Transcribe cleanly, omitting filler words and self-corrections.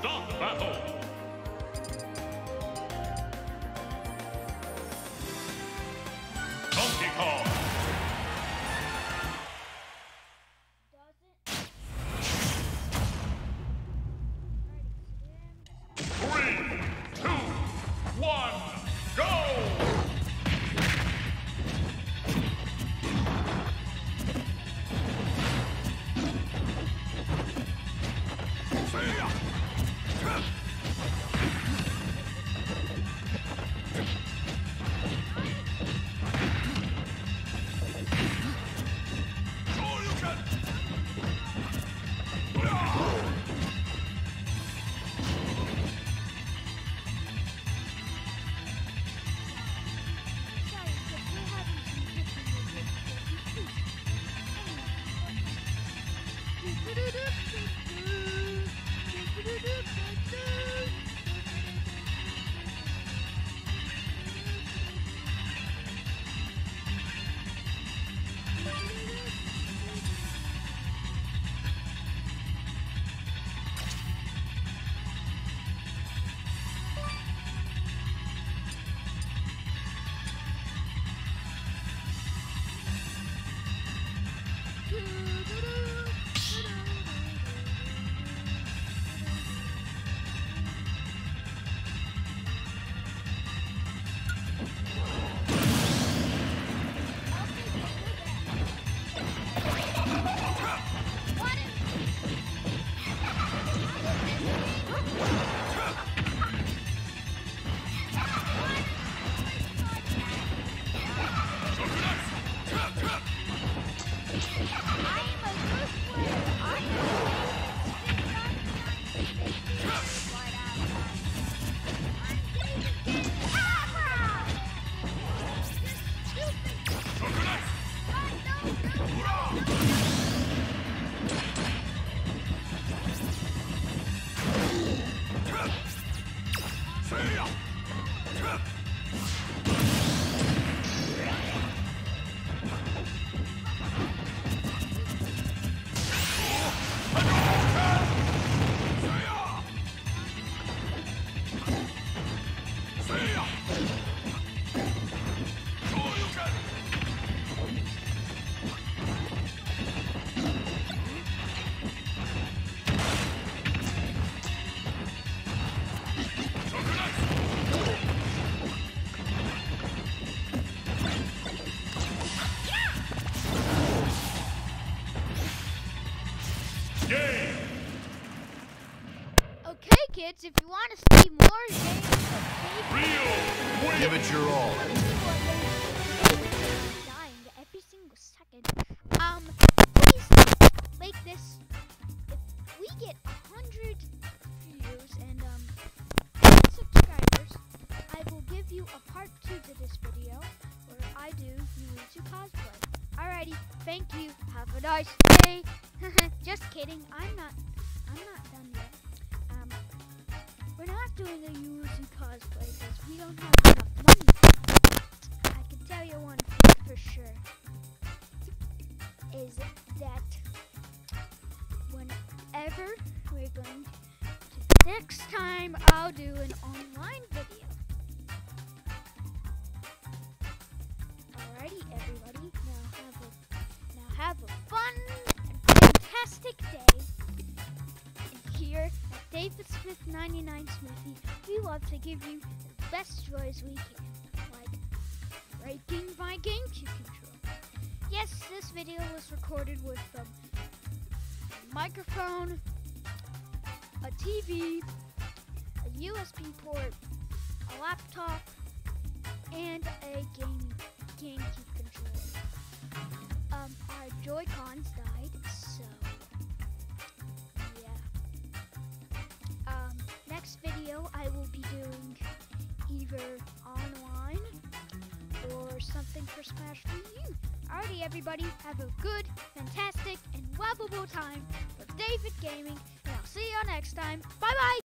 Start battle! Donkey Kong! Three, two, one, go! Okay, kids, if you want to see more games, give it your all. Dying every single second. Please like this. If we get 100 views and 10 subscribers, I will give you a part 2 to this video where I do Yuzu cosplay. Alrighty, thank you. Have a nice day. Just kidding. I'm not done yet. We're not doing a Yuzu cosplay because we don't have enough money. I can tell you one thing for sure, is that whenever we're going to, next time I'll do an online video. Alrighty, everybody, now have a fun and fantastic day. And here at David Smith 99 Smithy, we love to give you the best joys we can, like breaking my GameCube controller. Yes, this video was recorded with a microphone, a TV, a USB port, a laptop, and a GameCube controller. Our Joy-Cons died, so yeah. Next video I will be doing either online or something for Smash Wii U. Alrighty, everybody, have a good, fantastic, and lovable time with David Gaming, and I'll see you next time. Bye bye!